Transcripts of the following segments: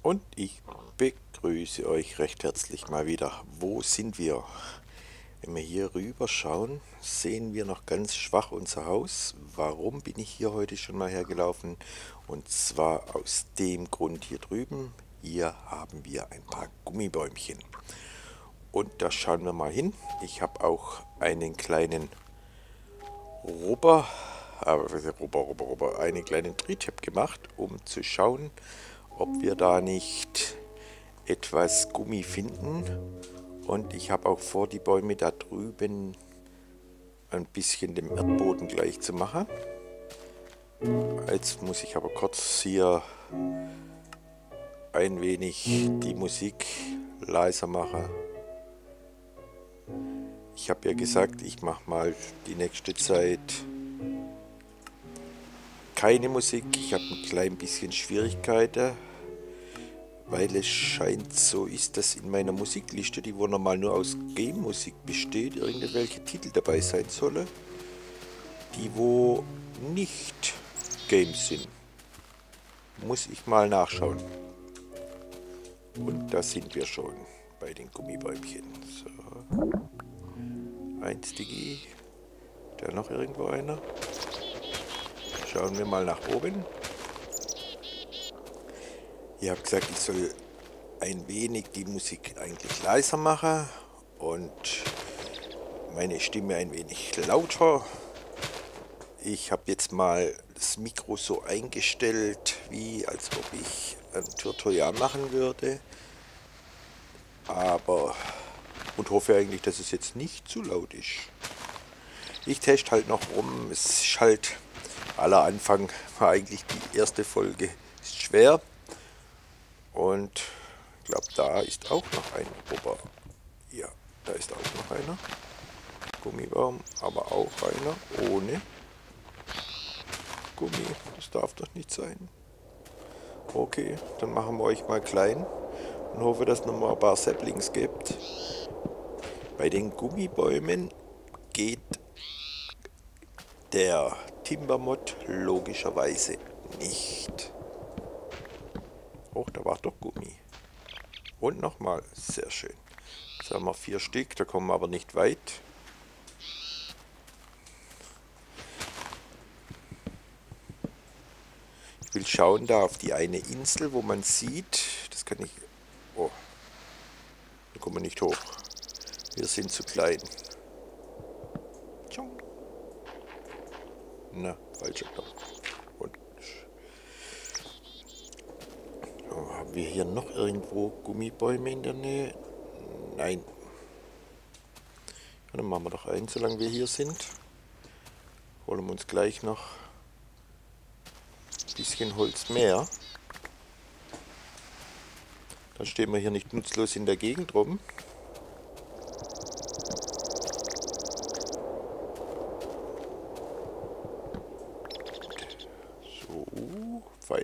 Und ich begrüße euch recht herzlich mal wieder. Wo sind wir? Wenn wir hier rüber schauen, sehen wir noch ganz schwach unser Haus. Warum bin ich hier heute schon mal hergelaufen? Und zwar aus dem Grund hier drüben. Hier haben wir ein paar Gummibäumchen. Und da schauen wir mal hin. Ich habe auch einen kleinen einen kleinen Drehtip gemacht, um zu schauen, ob wir da nicht etwas Gummi finden. Und ich habe auch vor, die Bäume da drüben ein bisschen dem Erdboden gleich zu machen. Jetzt muss ich aber kurz hier ein wenig die Musik leiser machen. Ich habe ja gesagt, ich mache mal die nächste Zeit keine Musik. Ich habe ein klein bisschen Schwierigkeiten, weil es scheint so ist, dass in meiner Musikliste, die wohl normal nur aus Game-Musik besteht, irgendwelche Titel dabei sein sollen, die wo nicht Games sind. Muss ich mal nachschauen. Und da sind wir schon bei den Gummibäumchen. So. Eins Digi. Da noch irgendwo einer. Schauen wir mal nach oben. Ihr habt gesagt, ich soll ein wenig die Musik eigentlich leiser machen und meine Stimme ein wenig lauter. Ich habe jetzt mal das Mikro so eingestellt, wie als ob ich ein Tutorial machen würde. Und hoffe eigentlich, dass es jetzt nicht zu laut ist. Ich teste halt noch rum. Es ist halt aller Anfang, war eigentlich die erste Folge, ist schwer. Und ich glaube, da ist auch noch ein Ober. Ja, da ist auch noch einer. Gummibaum, aber auch einer ohne Gummi. Das darf doch nicht sein. Okay, dann machen wir euch mal klein und hoffe, dass es noch mal ein paar Saplings gibt. Bei den Gummibäumen geht der Timbermod logischerweise nicht. Oh, da war doch Gummi. Und nochmal, sehr schön. Jetzt haben wir 4 Stück, da kommen wir aber nicht weit. Ich will schauen da auf die eine Insel, wo man sieht, das kann ich... Oh, da kommen wir nicht hoch. Wir sind zu klein. Na, falscher Knopf. Und oh, haben wir hier noch irgendwo Gummibäume in der Nähe? Nein. Ja, dann machen wir doch einen, solange wir hier sind. Holen wir uns gleich noch ein bisschen Holz mehr. Dann stehen wir hier nicht nutzlos in der Gegend rum. So, fein.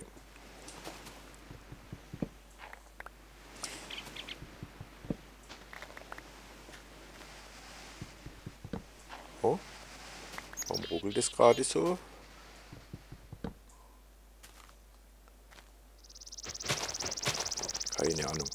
Oh, warum ruckelt es gerade so? Keine Ahnung.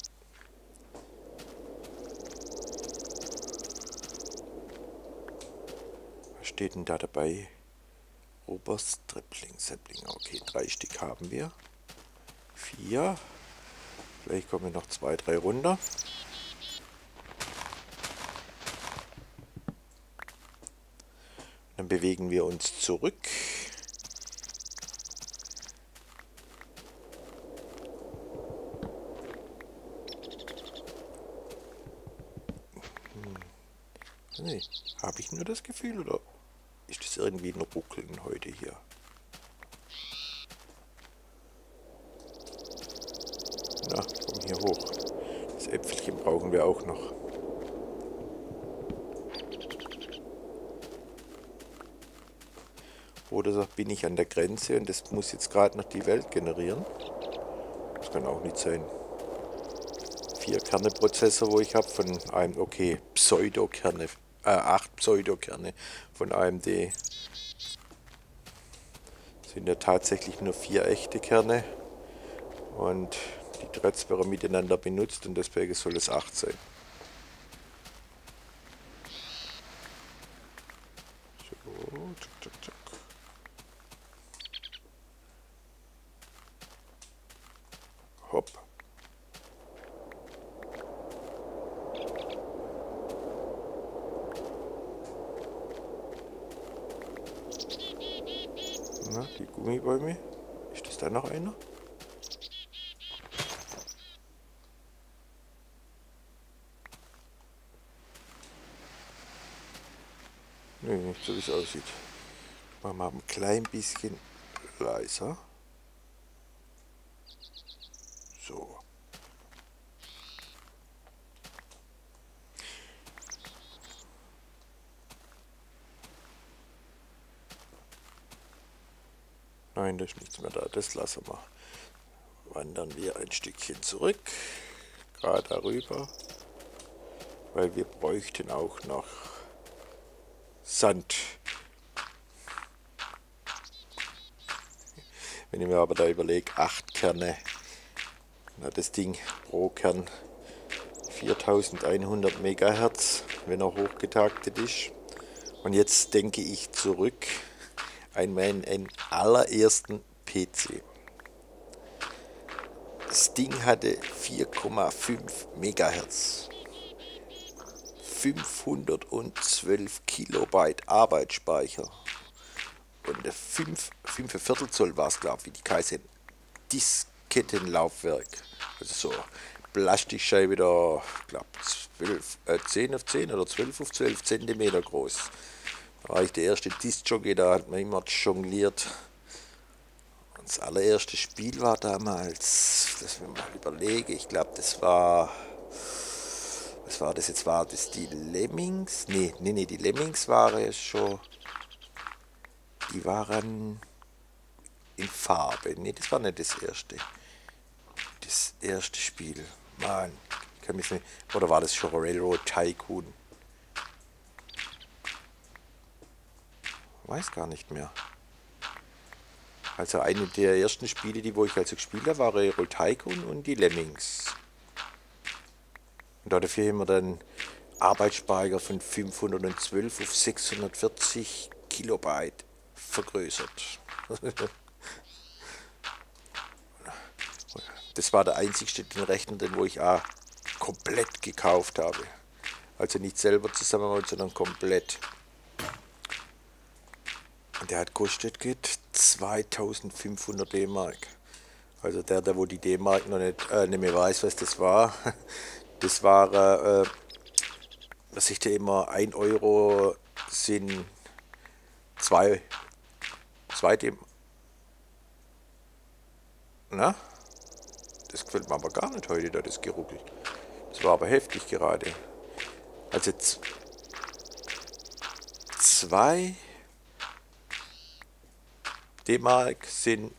Was steht denn da dabei? Oberstripling, Sapling. Okay, 3 Stück haben wir. 4. Vielleicht kommen noch 2, 3 runter. Dann bewegen wir uns zurück. Nee, habe ich nur das Gefühl, oder ist das irgendwie ein Ruckeln heute hier? Na, komm hier hoch. Das Äpfelchen brauchen wir auch noch. Oder bin ich an der Grenze und das muss jetzt gerade noch die Welt generieren? Das kann auch nicht sein. 4-Kerne-Prozessor, wo ich habe von einem, okay, Pseudokerne, 8 Pseudokerne von AMD. Sind ja tatsächlich nur 4 echte Kerne und die die Raspberry miteinander benutzt und deswegen soll es 8 sein. So, tschuk, tschuk, tschuk. Hopp. Na, die Gummibäume. Ist das da noch einer? Nö, nicht so wie es aussieht. Machen wir mal ein klein bisschen leiser. So. Nein, da ist nichts mehr da. Das lassen wir. Wandern wir ein Stückchen zurück. Gerade darüber. Weil wir bräuchten auch noch Sand. Wenn ich mir aber da überlege, 8 Kerne, na das Ding pro Kern 4100 Megahertz, wenn er hochgetaktet ist. Und jetzt denke ich zurück an meinen allerersten PC. Das Ding hatte 4,5 Megahertz, 512 Kilobyte Arbeitsspeicher und 5 Viertel Zoll war es, glaube ich, wie die heißen, Diskettenlaufwerk. Also so Plastikscheibe da, glaube 10 auf 10 oder 12 auf 12 Zentimeter groß. Da war ich der erste Diskjockey, da hat man immer jongliert. Und das allererste Spiel war damals, dass ich mir mal überlege, ich glaube das war, was war das jetzt, war das die Lemmings? Nee, die Lemmings waren ja schon, die waren in Farbe. Nee, das war nicht das erste. Das erste Spiel. Mann, ich kann mich nicht. Oder war das schon Railroad Tycoon? Weiß gar nicht mehr. Also eine der ersten Spiele, die wo ich also gespielt habe, war Railroad Tycoon und die Lemmings. Und dafür haben wir dann Arbeitsspeicher von 512 auf 640 Kilobyte vergrößert. Das war der einzigste den Rechner, den wo ich auch komplett gekauft habe. Also nicht selber zusammengebaut, sondern komplett. Und der hat gekostet 2500 D-Mark. Also der wo die D-Mark noch nicht mehr weiß, was das war. Das war, was ich da immer, 1 Euro sind 2 D. Na? Das gefällt mir aber gar nicht heute, da das geruckelt. Das war aber heftig gerade. Also 2 D-Mark sind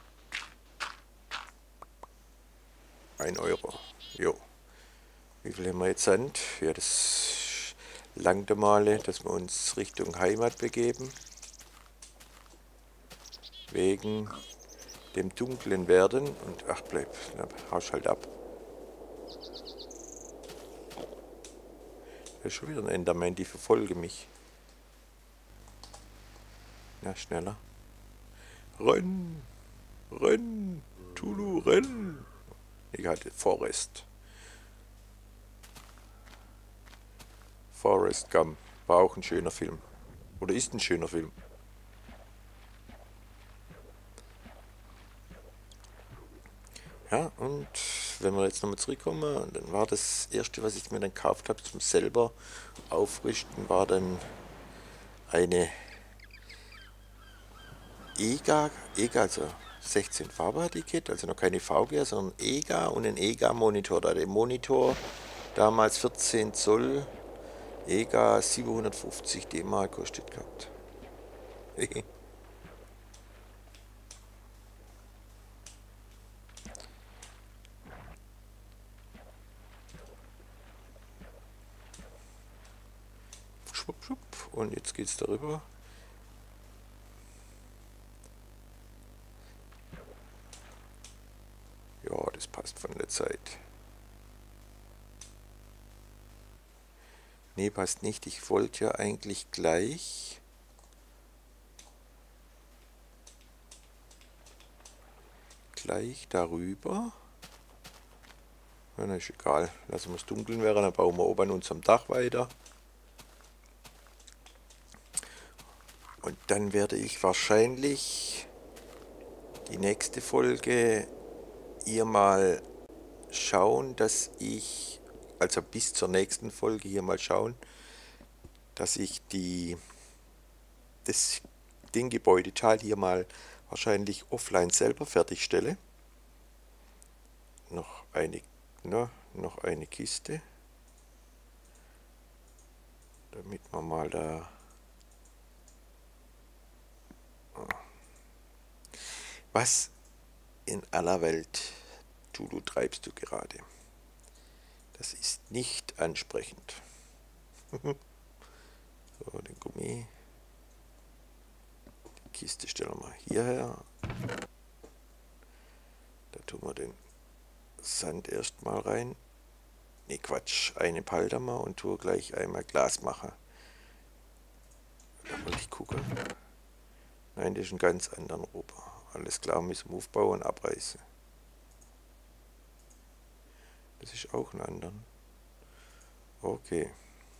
1 Euro. Jo. Wie viel haben wir jetzt Sand? Ja, das langt mal, dass wir uns Richtung Heimat begeben. Wegen dem dunklen Werden. Und ach, bleib, haust halt ab. Da ist schon wieder ein Enderman, die verfolgen mich. Na, schneller. Renn! Renn! Tulu, renn! Ich hatte Forest. Forrest Gump. War auch ein schöner Film. Oder ist ein schöner Film. Ja, und wenn wir jetzt nochmal zurückkommen, dann war das erste, was ich mir dann gekauft habe zum selber aufrichten, war dann eine EGA, also 16 Farbe hat die Kit, also noch keine VGA, sondern EGA und ein EGA-Monitor. Da der Monitor damals 14 Zoll, EGA 750 D-Mark kostet gehabt. Schwupp, schwupp. Und jetzt geht's darüber. Ja, das passt von der seid. Nee, passt nicht. Ich wollte ja eigentlich gleich darüber. Ja, na, ist egal. Lassen wir es dunkeln werden, dann bauen wir oben an unserem Dach weiter. Und dann werde ich wahrscheinlich die nächste Folge hier mal schauen, dass ich, also bis zur nächsten Folge hier mal schauen, dass ich den Gebäudeteil hier mal wahrscheinlich offline selber fertigstelle. Noch eine Kiste, damit wir mal da... Was in aller Welt du treibst du gerade? Das ist nicht ansprechend. So, den Gummi. Die Kiste stellen wir hierher. Da tun wir den Sand erstmal rein. Ne, Quatsch, eine behalten wir und tue gleich einmal Glas machen. Da wollte ich gucken. Nein, das ist ein ganz anderen Rober. Alles klar, müssen wir aufbauen und abreißen. Das ist auch ein anderer. Okay.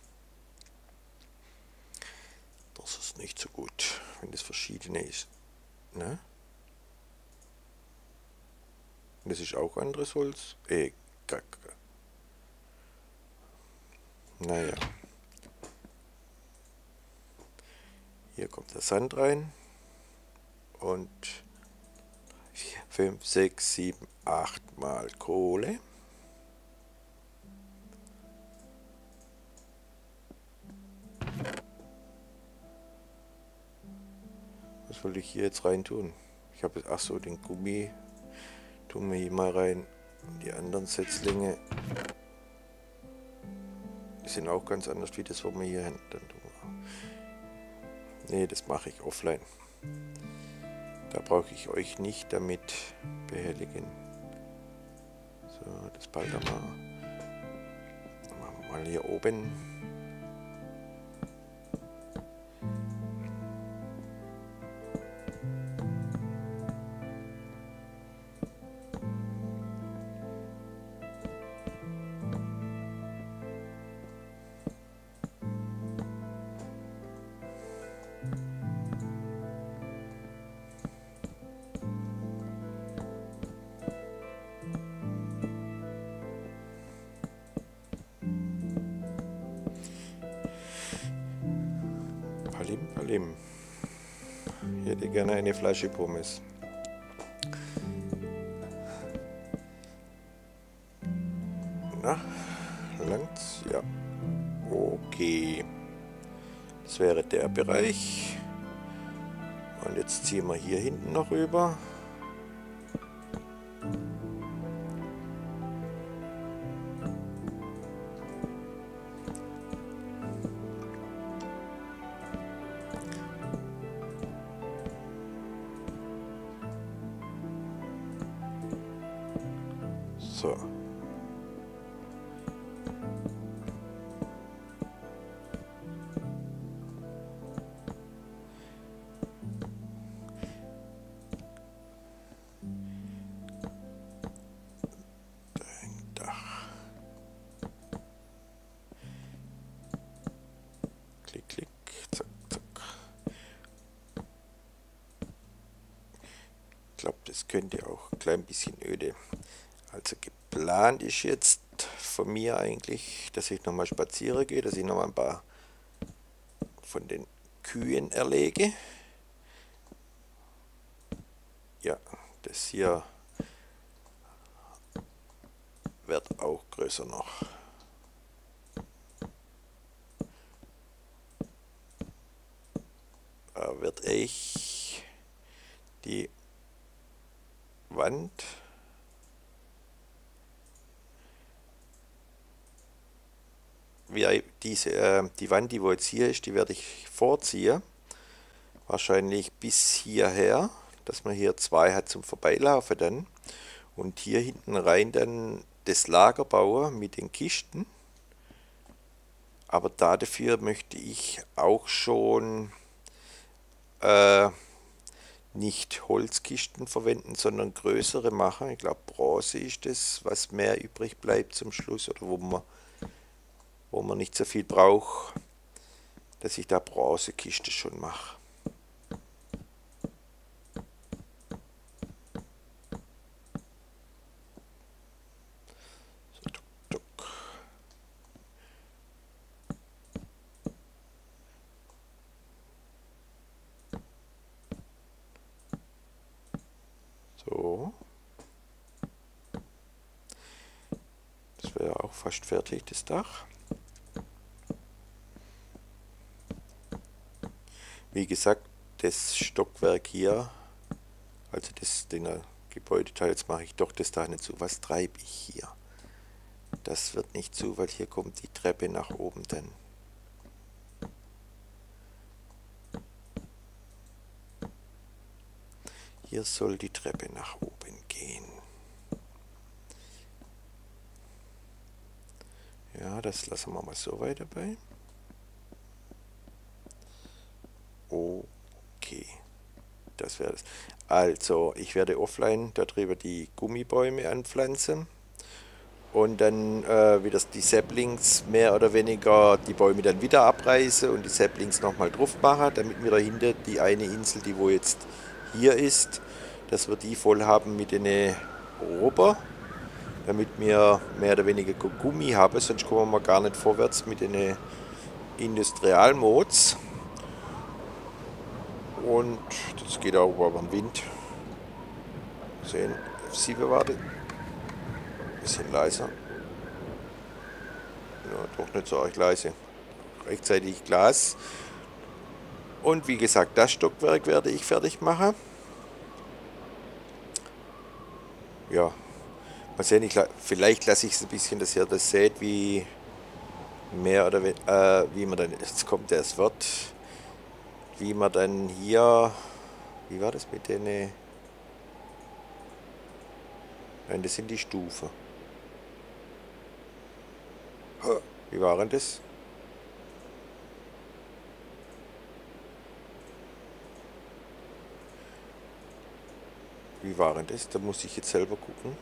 Das ist nicht so gut, wenn das verschiedene ist. Ne? Das ist auch anderes Holz. Naja. Hier kommt der Sand rein. Und 5, 6, 7, 8 Mal Kohle. Was wollte ich hier jetzt rein tun? Ich habe jetzt, ach so, den Gummi tun wir hier mal rein. Die anderen Setzlinge, die sind auch ganz anders wie das, was wir hier haben. Ne, das mache ich offline. Da brauche ich euch nicht damit behelligen. So, das bald mal. Machen wir mal hier oben. Palim. Ich hätte gerne eine Flasche Pommes. Na, langt's? Ja. Okay. Das wäre der Bereich. Und jetzt ziehen wir hier hinten noch rüber. So. Dein Dach. Klick, klick, zack, zack. Ich glaube, das könnte auch ein klein bisschen öde. Also geplant ist jetzt von mir eigentlich, dass ich nochmal spazieren gehe, dass ich nochmal ein paar von den Kühen erlege. Ja, das hier wird auch größer noch. Da wird ich die Wand die Wand, die wo jetzt hier ist, die werde ich vorziehen. Wahrscheinlich bis hierher, dass man hier zwei hat zum Vorbeilaufen dann. Und hier hinten rein dann das Lager bauen mit den Kisten, aber dafür möchte ich auch schon äh, nicht Holzkisten verwenden, sondern größere machen. Ich glaube, Bronze ist das, was mehr übrig bleibt zum Schluss oder wo man nicht so viel braucht, dass ich da Bronzekiste schon mache. So, tuck, tuck. So. Das wäre auch fast fertig, das Dach. Wie gesagt, das Stockwerk hier, also den Gebäudeteil, jetzt mache ich doch das Dach nicht zu. Was treibe ich hier? Das wird nicht zu, weil hier kommt die Treppe nach oben dann. Hier soll die Treppe nach oben gehen. Ja, das lassen wir mal so weit dabei. Okay, das wäre das. Also, ich werde offline darüber die Gummibäume anpflanzen und dann wieder die Saplings mehr oder weniger die Bäume dann wieder abreiße und die Saplings nochmal drauf mache, damit wir dahinter die eine Insel, die wo jetzt hier ist, dass wir die voll haben mit den Rubber, damit wir mehr oder weniger Gummi haben, sonst kommen wir gar nicht vorwärts mit den Industrialmods. Und das geht auch über den Wind. Sehen, F7 warte. Bisschen leiser. Ja, doch nicht so arg leise. Rechtzeitig Glas. Und wie gesagt, das Stockwerk werde ich fertig machen. Ja, mal sehen, vielleicht lasse ich es ein bisschen, dass ihr das seht, wie mehr oder wie man dann, jetzt kommt das Wort, wie man dann hier, wie war das mit den, nein, das sind die Stufen. Wie waren das? Wie waren das? Da muss ich jetzt selber gucken.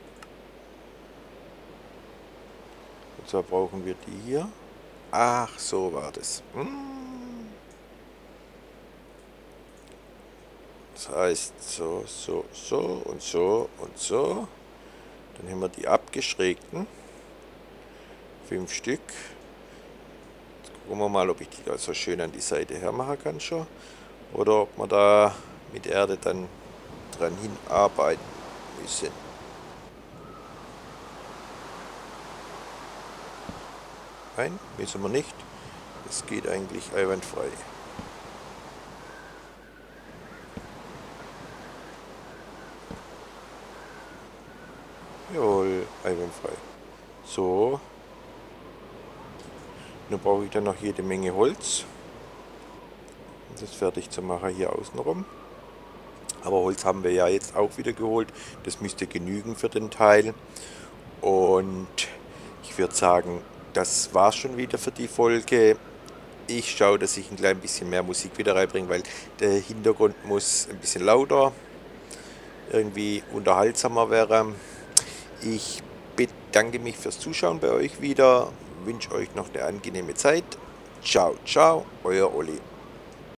Und zwar brauchen wir die hier. Ach, so war das. Das heißt, so, so, so und so und so. Dann haben wir die abgeschrägten. 5 Stück. Jetzt gucken wir mal, ob ich die da so schön an die Seite hermachen kann schon. Oder ob wir da mit Erde dann dran hinarbeiten müssen. Nein, müssen wir nicht. Das geht eigentlich einwandfrei. Jawohl, einwandfrei. So. Nun brauche ich dann noch jede Menge Holz, um das fertig zu machen hier außenrum. Aber Holz haben wir ja jetzt auch wieder geholt. Das müsste genügen für den Teil. Und ich würde sagen, das war's schon wieder für die Folge. Ich schaue, dass ich ein klein bisschen mehr Musik wieder reinbringe, weil der Hintergrund muss ein bisschen lauter, irgendwie unterhaltsamer werden. Ich bedanke mich fürs Zuschauen bei euch wieder. Wünsche euch noch eine angenehme Zeit. Ciao, ciao, euer Olli.